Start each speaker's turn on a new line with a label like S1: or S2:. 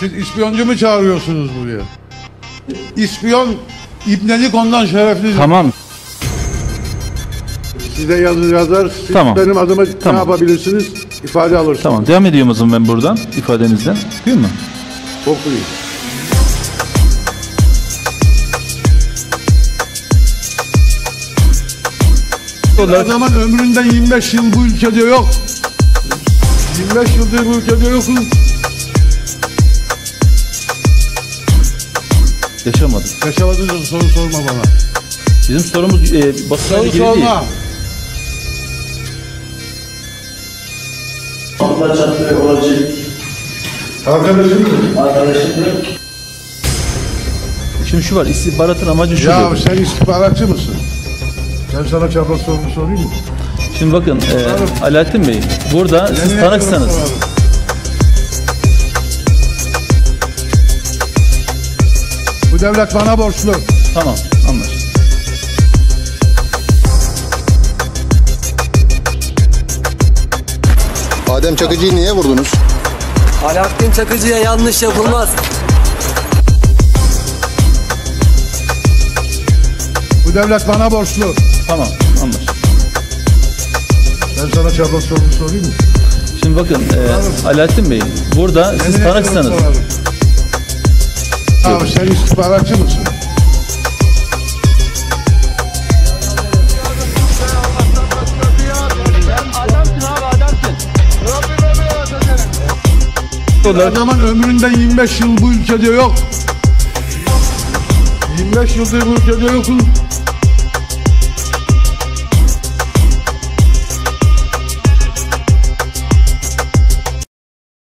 S1: Siz ispiyoncu mu çağırıyorsunuz buraya? İspiyon, ibnelik ondan şereflidir.
S2: Tamam.
S1: Size yazar, siz
S2: Tamam.
S1: benim adıma
S2: Tamam.
S1: ne yapabilirsiniz? İfade alırsınız.
S2: Tamam. Devam ediyorum o zaman ben buradan ifadenizden. Değil mi?
S1: Okuyun. O zaman ömründen 25 yıl bu ülkede yok. 25 yıldır bu ülkede yoksun.
S2: Yaşamadım.
S1: Yaşamadığınız soru sorma bana.
S2: Bizim sorumuz basınla
S1: Soru
S2: ilgili değil.
S1: sorma.
S3: Abla çatı olacak. Arkadaşım.
S2: Şimdi şu var, istihbaratın amacı şu.
S1: Ya sen istihbaratçı mısın? Ben sana çapraz sorumu sorayım mı?
S2: Şimdi bakın Alaaddin Bey, burada siz tanıksanız.
S1: Bu devlet bana borçlu.
S2: Tamam, anlaşıldı.
S4: Adem Çakıcı'yı niye vurdunuz?
S5: Alaaddin Çakıcı'ya yanlış yapılmaz.
S1: Bu devlet bana borçlu.
S2: Tamam, anlaşıldı.
S1: Ben sana çapraz sorumu sorayım mı?
S2: Şimdi bakın Alaaddin Bey, burada siz tanıksanız.
S1: Ya sen istihbaratçı mısın? O zaman ömründen 25 yıl bu ülkede yok. 25 yıldır bu ülkede yoksun.